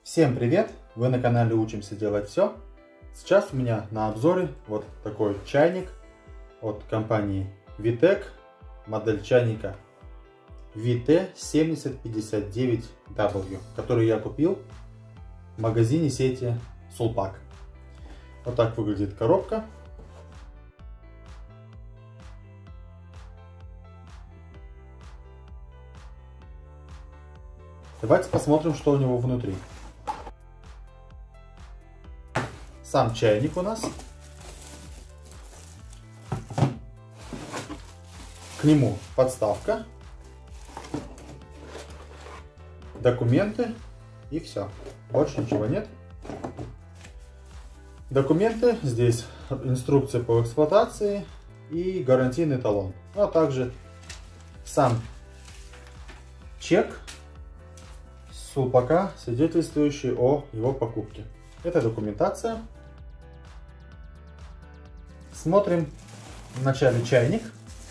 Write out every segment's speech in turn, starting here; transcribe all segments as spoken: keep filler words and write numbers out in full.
Всем привет! Вы на канале Учимся делать все. Сейчас у меня на обзоре вот такой чайник от компании Vitec, модель чайника ви ти семьдесят пятьдесят девять дабл ю, который я купил в магазине сети Sulpak. Вот так выглядит коробка. Давайте посмотрим, что у него внутри. Сам чайник у нас. К нему подставка, документы и все. Больше ничего нет. Документы. Здесь инструкция по эксплуатации и гарантийный талон. А также сам чек Sulpak, свидетельствующий о его покупке. Это документация. Смотрим вначале чайник.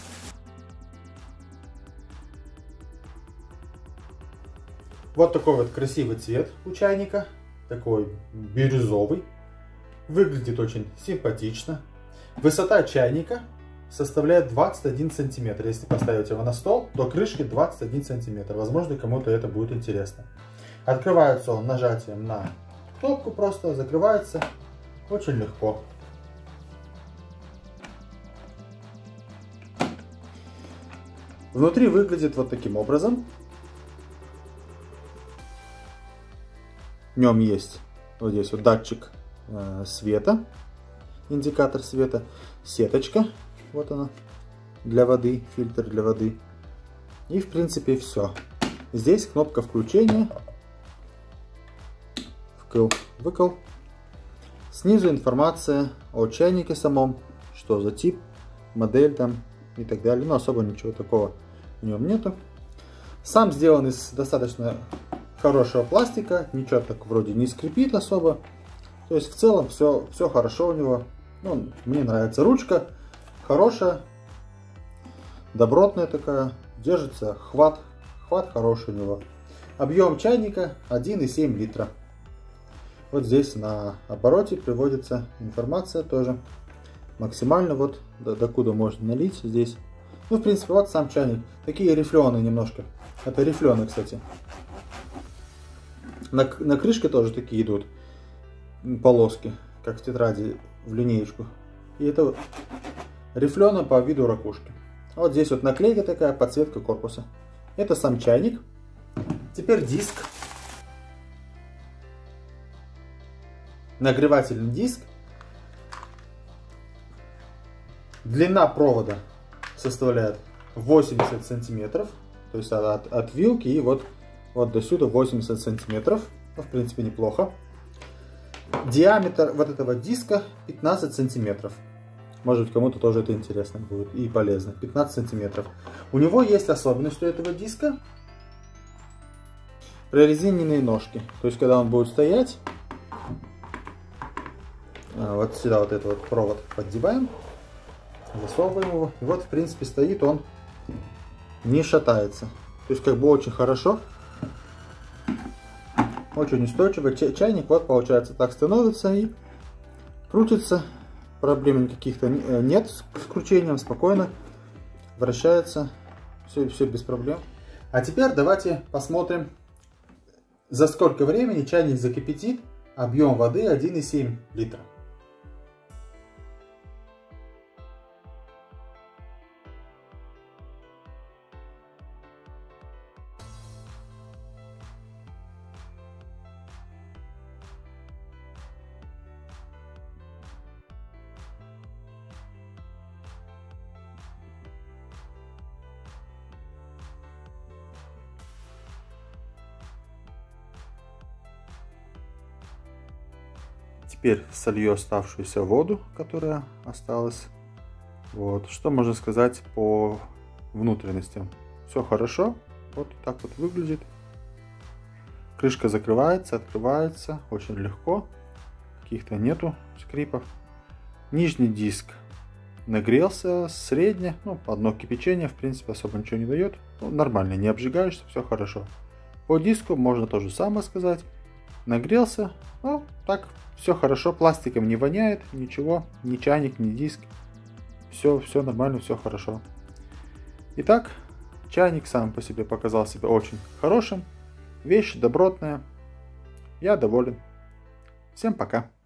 Вот такой вот красивый цвет у чайника. Такой бирюзовый. Выглядит очень симпатично. Высота чайника составляет двадцать один сантиметр. Если поставить его на стол, то крышки двадцать один сантиметр. Возможно, кому-то это будет интересно. Открывается он нажатием на кнопку, просто закрывается очень легко. Внутри выглядит вот таким образом. В нем есть вот здесь вот датчик э, света, индикатор света, сеточка, вот она, для воды, фильтр для воды. И в принципе все. Здесь кнопка включения, вкл, выкл. Снизу информация о чайнике самом, что за тип, модель там и так далее. Но особо ничего такого в нем нету. Сам сделан из достаточно хорошего пластика, ничего так вроде не скрипит особо. То есть в целом все, все хорошо у него. Ну, мне нравится ручка, хорошая, добротная такая, держится, хват, хват хороший у него. Объем чайника один и семь литра. Вот здесь на обороте приводится информация тоже. Максимально вот до, докуда можно налить здесь. Ну, в принципе, вот сам чайник. Такие рифлены немножко. Это рифлены, кстати. На, на крышке тоже такие идут полоски, как в тетради в линеечку. И это вот рифлены по виду ракушки. Вот здесь вот наклейка такая, подсветка корпуса. Это сам чайник. Теперь диск. Нагревательный диск. Длина провода составляет восемьдесят сантиметров. То есть от, от вилки и вот, вот до сюда восемьдесят сантиметров. Ну, в принципе, неплохо. Диаметр вот этого диска пятнадцать сантиметров. Может быть, кому-то тоже это интересно будет и полезно. пятнадцать сантиметров. У него есть особенность у этого диска. Прорезиненные ножки. То есть, когда он будет стоять, вот сюда вот этот вот провод поддеваем. Засовываем его. И вот, в принципе, стоит он, не шатается. То есть, как бы очень хорошо. Очень устойчивый. Чайник вот, получается, так становится и крутится. Проблем каких-то нет с кручением. Спокойно вращается. Все, все без проблем. А теперь давайте посмотрим, за сколько времени чайник закипятит. Объем воды один и семь литра. Теперь солью оставшуюся воду, которая осталась. Вот. Что можно сказать по внутренностям? Все хорошо. Вот так вот выглядит. Крышка закрывается, открывается очень легко. Каких-то нету скрипов. Нижний диск нагрелся, средне, ну, одно кипячение, в принципе, особо ничего не дает. Ну, нормально, не обжигаешься, все хорошо. По диску можно то же самое сказать. нагрелся. Ну, так, все хорошо, пластиком не воняет, ничего, ни чайник, ни диск. Все, все нормально, все хорошо. Итак, чайник сам по себе показал себя очень хорошим. Вещь добротная. Я доволен. Всем пока.